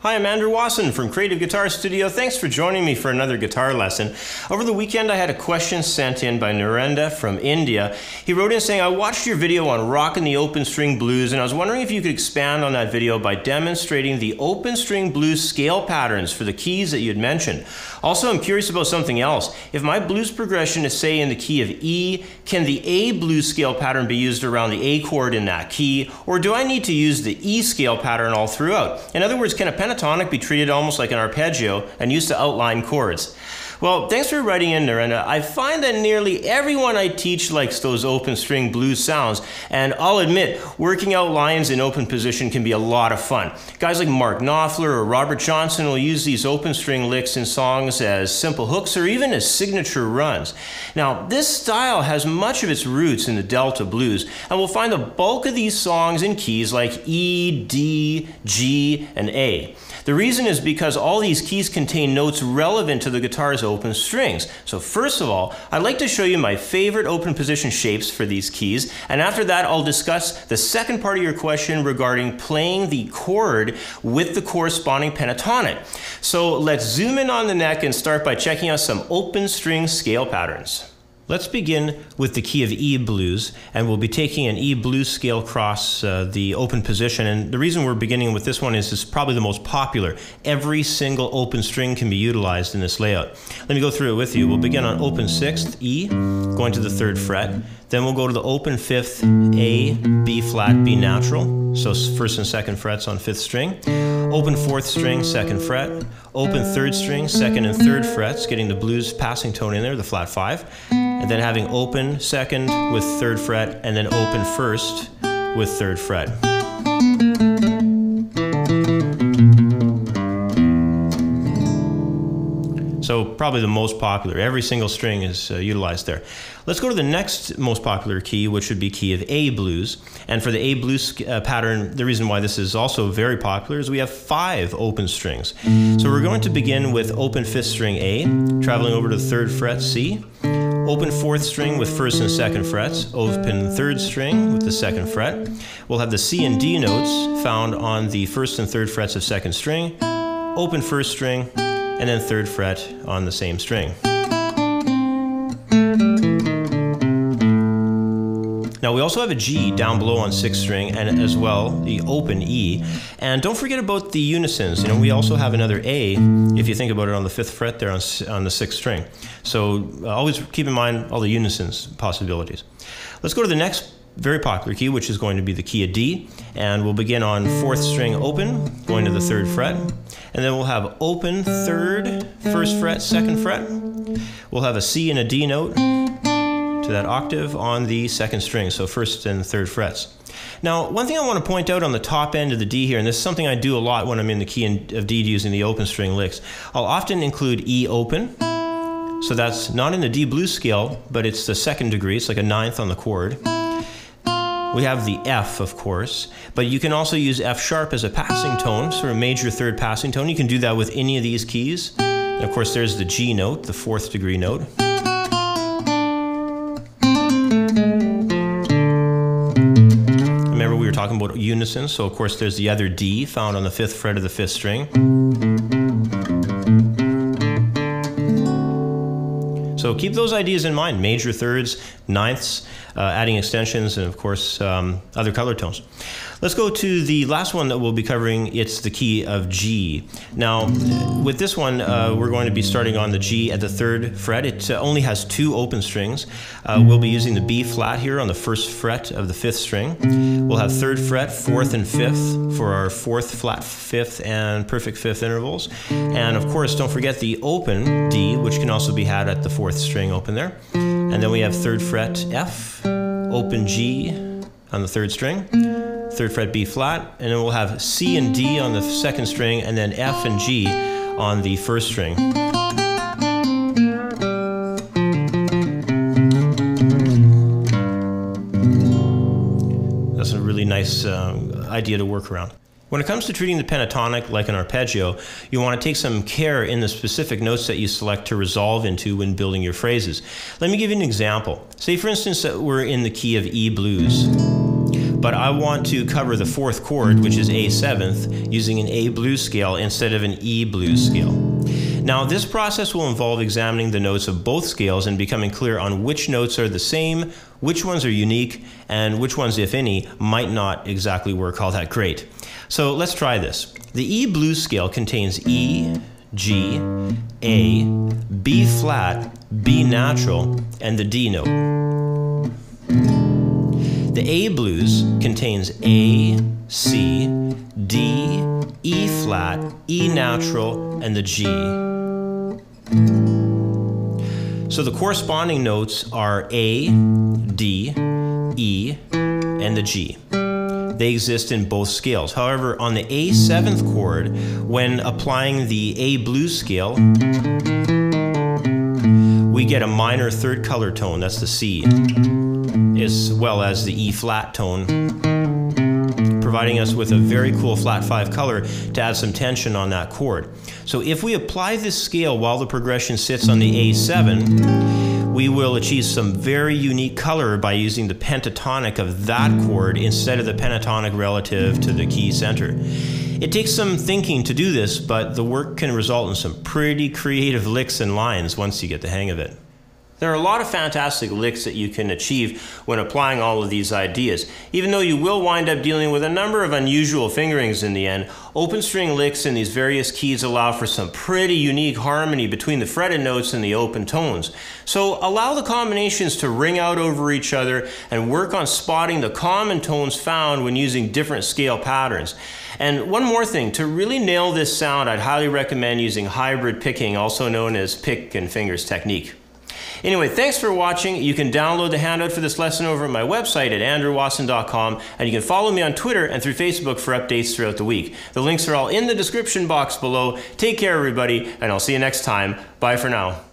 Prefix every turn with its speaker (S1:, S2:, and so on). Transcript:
S1: Hi, I'm Andrew Wasson from Creative Guitar Studio. Thanks for joining me for another guitar lesson. Over the weekend, I had a question sent in by Narendra from India. He wrote in saying, I watched your video on Rockin' the Open String Blues, and I was wondering if you could expand on that video by demonstrating the open string blues scale patterns for the keys that you had mentioned. Also, I'm curious about something else. If my blues progression is, say, in the key of E, can the A blues scale pattern be used around the A chord in that key, or do I need to use the E scale pattern all throughout? In other words, can a pentatonic be treated almost like an arpeggio and used to outline chords? Well, thanks for writing in, Narendra. I find that nearly everyone I teach likes those open string blues sounds, and I'll admit, working out lines in open position can be a lot of fun. Guys like Mark Knopfler or Robert Johnson will use these open string licks in songs as simple hooks or even as signature runs. Now, this style has much of its roots in the Delta blues, and we'll find the bulk of these songs in keys like E, D, G, and A. The reason is because all these keys contain notes relevant to the guitar's open strings. So first of all, I'd like to show you my favorite open position shapes for these keys, and after that I'll discuss the second part of your question regarding playing the chord with the corresponding pentatonic. So let's zoom in on the neck and start by checking out some open string scale patterns. Let's begin with the key of E blues, and we'll be taking an E blues scale across the open position. And the reason we're beginning with this one is it's probably the most popular. Every single open string can be utilized in this layout. Let me go through it with you. We'll begin on open 6th, E, going to the 3rd fret. Then we'll go to the open 5th, A, B flat, B natural. So 1st and 2nd frets on 5th string. Open 4th string, 2nd fret. Open 3rd string, 2nd and 3rd frets, getting the blues passing tone in there, the flat 5. And then having open 2nd with 3rd fret, and then open 1st with 3rd fret. So probably the most popular. Every single string is utilized there. Let's go to the next most popular key, which would be key of A blues. And for the A blues pattern, the reason why this is also very popular is we have 5 open strings. So we're going to begin with open 5th string A, traveling over to the 3rd fret C, open 4th string with 1st and 2nd frets, open 3rd string with the 2nd fret. We'll have the C and D notes found on the 1st and 3rd frets of 2nd string, open 1st string, and then 3rd fret on the same string. Now we also have a G down below on 6th string, and as well the open E. And don't forget about the unisons. You know, we also have another A, if you think about it, on the 5th fret there on the 6th string. So always keep in mind all the unisons possibilities. Let's go to the next very popular key, which is going to be the key of D, and we'll begin on 4th string open, going to the 3rd fret, and then we'll have open 3rd, 1st fret, 2nd fret. We'll have a C and a D note to that octave on the 2nd string, so 1st and 3rd frets. Now, one thing I want to point out on the top end of the D here, and this is something I do a lot when I'm in the key of D using the open string licks, I'll often include E open, so that's not in the D blues scale, but it's the 2nd degree, it's like a 9th on the chord. We have the F, of course, but you can also use F sharp as a passing tone, sort of major 3rd passing tone. You can do that with any of these keys. And of course, there's the G note, the 4th degree note. Remember, we were talking about unison, so of course there's the other D found on the 5th fret of the 5th string. So keep those ideas in mind, major 3rds, 9ths, adding extensions, and of course other color tones. Let's go to the last one that we'll be covering. It's the key of G. Now, with this one, we're going to be starting on the G at the 3rd fret. It only has 2 open strings. We'll be using the B flat here on the 1st fret of the 5th string. We'll have 3rd fret, 4th and 5th for our 4th, flat 5th, and perfect 5th intervals. And of course, don't forget the open D, which can also be had at the 4th string open there. And then we have 3rd fret F, open G on the 3rd string, 3rd fret B flat, and then we'll have C and D on the 2nd string, and then F and G on the 1st string. That's a really nice idea to work around. When it comes to treating the pentatonic like an arpeggio, you want to take some care in the specific notes that you select to resolve into when building your phrases. Let me give you an example. Say, for instance, that we're in the key of E blues. but I want to cover the fourth chord, which is A seventh, using an A blues scale instead of an E blues scale. Now, this process will involve examining the notes of both scales and becoming clear on which notes are the same, which ones are unique, and which ones, if any, might not exactly work all that great. So let's try this. The E blues scale contains E, G, A, B flat, B natural, and the D note. The A blues contains A, C, D, E flat, E natural, and the G. So the corresponding notes are A, D, E, and the G. They exist in both scales. However, on the A seventh chord, when applying the A blues scale, we get a minor third color tone, that's the C, as well as the E flat tone, providing us with a very cool flat 5 color to add some tension on that chord. So if we apply this scale while the progression sits on the A7, we will achieve some very unique color by using the pentatonic of that chord instead of the pentatonic relative to the key center. It takes some thinking to do this, but the work can result in some pretty creative licks and lines once you get the hang of it. There are a lot of fantastic licks that you can achieve when applying all of these ideas. Even though you will wind up dealing with a number of unusual fingerings in the end, open string licks in these various keys allow for some pretty unique harmony between the fretted notes and the open tones. So allow the combinations to ring out over each other and work on spotting the common tones found when using different scale patterns. And one more thing, to really nail this sound, I'd highly recommend using hybrid picking, also known as pick and fingers technique. Anyway, thanks for watching. You can download the handout for this lesson over at my website at andrewwasson.com, and you can follow me on Twitter and through Facebook for updates throughout the week. The links are all in the description box below. Take care, everybody, and I'll see you next time. Bye for now.